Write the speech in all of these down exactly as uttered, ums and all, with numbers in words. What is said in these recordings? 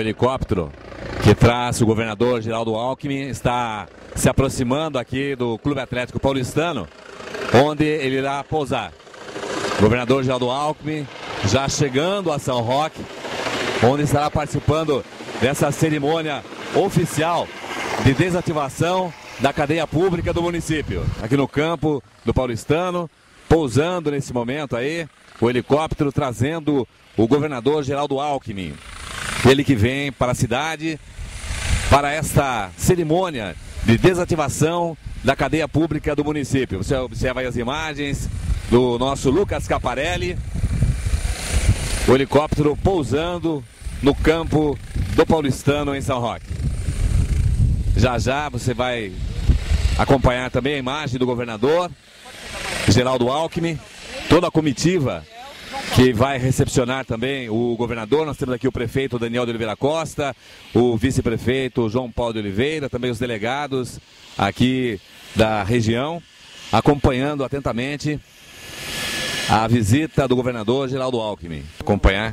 helicóptero que traz o governador Geraldo Alckmin está se aproximando aqui do Clube Atlético Paulistano, onde ele irá pousar. O governador Geraldo Alckmin já chegando a São Roque, onde estará participando dessa cerimônia oficial de desativação da cadeia pública do município. Aqui no campo do Paulistano, pousando nesse momento aí, o helicóptero trazendo o governador Geraldo Alckmin. Ele que vem para a cidade para esta cerimônia de desativação da cadeia pública do município. Você observa aí as imagens do nosso Lucas Caparelli, o helicóptero pousando no campo do Paulistano em São Roque. Já já você vai acompanhar também a imagem do governador Geraldo Alckmin, toda a comitiva que vai recepcionar também o governador. Nós temos aqui o prefeito Daniel de Oliveira Costa, o vice-prefeito João Paulo de Oliveira, também os delegados aqui da região, acompanhando atentamente a visita do governador Geraldo Alckmin. Acompanhar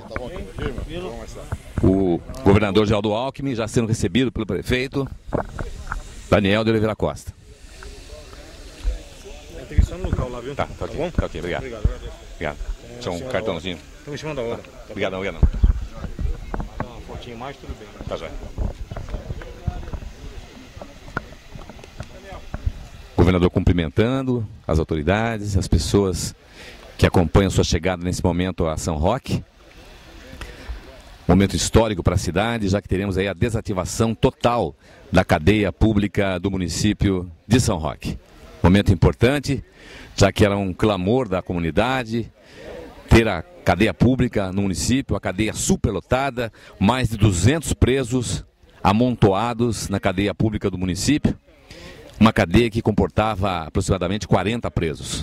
o governador Geraldo Alckmin já sendo recebido pelo prefeito Daniel de Oliveira Costa. Tem que ir só no local lá, viu? Tá, tá ok, bom? tá ok, obrigado. Obrigado, Obrigado. Deixa um cartãozinho. Estamos em cima da hora. Tá. Obrigado, obrigado. Dá uma fotinha mais, tudo bem. Tá já. Governador cumprimentando as autoridades, as pessoas que acompanham sua chegada nesse momento a São Roque. Momento histórico para a cidade, já que teremos aí a desativação total da cadeia pública do município de São Roque. Momento importante, já que era um clamor da comunidade ter a cadeia pública no município, a cadeia superlotada, mais de duzentos presos amontoados na cadeia pública do município, uma cadeia que comportava aproximadamente quarenta presos.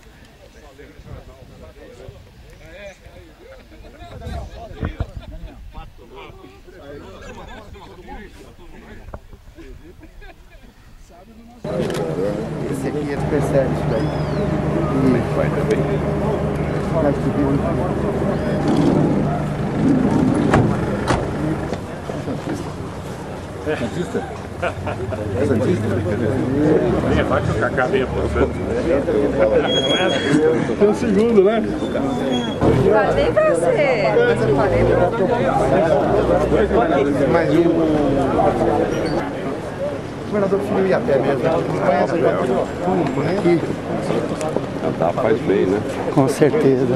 Esse aqui ele percebe isso daí. E vai também. Vai subir um. É Santista? É Santista? É, vai tocar a cadeia pro Santos. Tem um segundo, né? Falei pra você. Mas eu falei pra você. Mais um. O governador Filho ia a pé mesmo. Conhece o aqui. Cantar faz bem, né? Com certeza.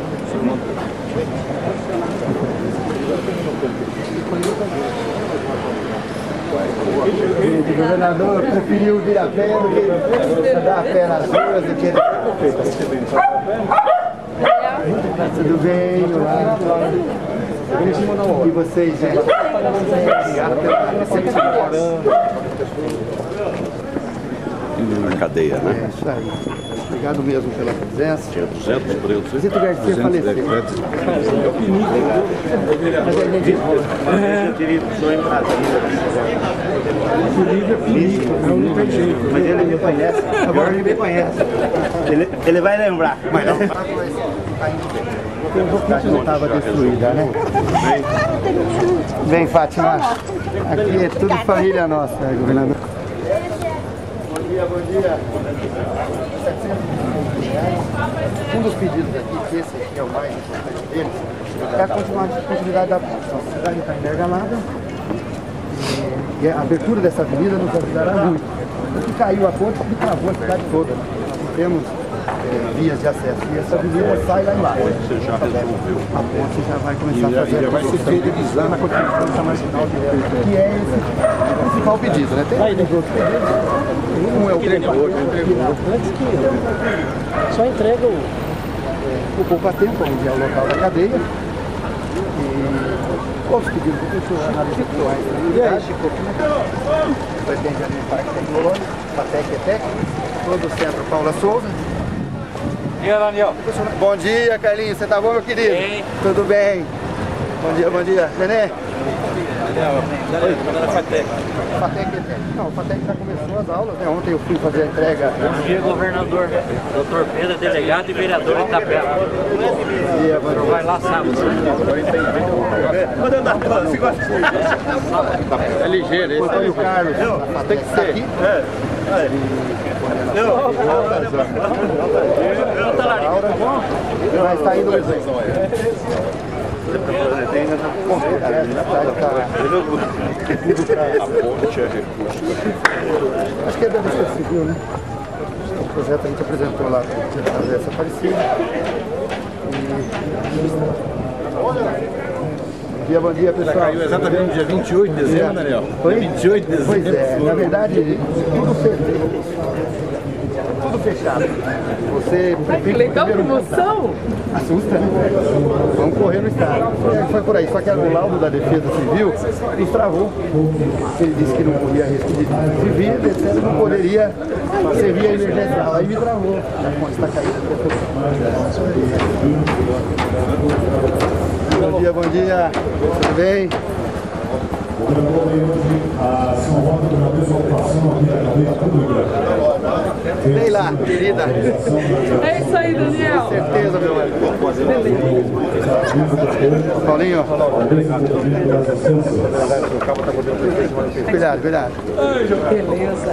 O governador preferiu vir a pé do que andar a pé nas ruas e querer. Tudo bem, olá. E vocês, gente? Obrigado pela recepção. Na cadeia, né? É isso aí. Obrigado mesmo pela presença. Tinha duzentos presos. Zito Garcia faleceu. Mas ele é de boa. Eu queria só em Brasília. Não tem jeito. Mas ele me conhece. Agora ele me conhece. Ele, ele vai lembrar. Mas não. A não estava destruída, né? Vem, Fátima. Aqui é tudo família nossa, governador. Bom dia, bom dia. Um dos pedidos aqui, que esse aqui é o mais importante deles, é a continuidade da ponte. A cidade está engargalada e a abertura dessa avenida nos ajudará muito. Porque caiu a ponte e travou a cidade toda. Nós temos é, vias de acesso e essa avenida sai lá embaixo. Você já resolveu. A ponte já vai começar a fazer. Já vai se fidelizar na continuação da marginal direto, que é esse o principal pedido, né? Tem os outros pedidos. Um é o treino hoje, o treino antes que só entrega o, o poupa-tempo, onde é o local da cadeia. E outros pedidos do pessoal analistas. E aí, Chico? Pretende ali o Parque Tecnológico, FATEC e ETEC, todo o centro Paula Souza. Bom dia, Daniel. Bom dia, Carlinhos. Você tá bom, meu querido? Bem. Tudo bem? Bom dia, bom dia. Nenê? FATEC. Não, o FATEC já começou as aulas, né? Ontem eu fui fazer a entrega. Bom dia, governador. Doutor Pedro, delegado e vereador de Itapeva. E a O senhor vai lá sábado. É ligeiro, esse Antônio Carlos, tem que ser aqui. Mas está indo. Acho que é da Defesa Civil, né? O projeto a gente apresentou lá para fazer essa parecida. Bom dia, bom dia, pessoal. Caiu exatamente no dia vinte e oito de dezembro, Daniel. Foi? vinte e oito de dezembro. Pois é, na verdade, tudo fechado. Tudo fechado. Você Legal promoção? assusta, né? Vamos correr no estado. Foi, foi por aí, só que o laudo da Defesa Civil nos travou. Ele disse que não corria risco de civil, etcétera, não poderia servir a emergencial. Aí me travou. A conta está caindo. Bom dia, bom dia. Tudo bem? Vem lá, querida. É isso aí, Daniel. Certeza, meu amigo. Paulinho. Cuidado, cuidado. Beleza.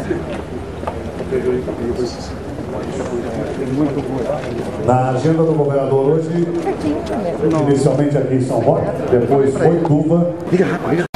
Na agenda do governador hoje, inicialmente aqui em São Roque, depois Boituva. Liga rápido, liga.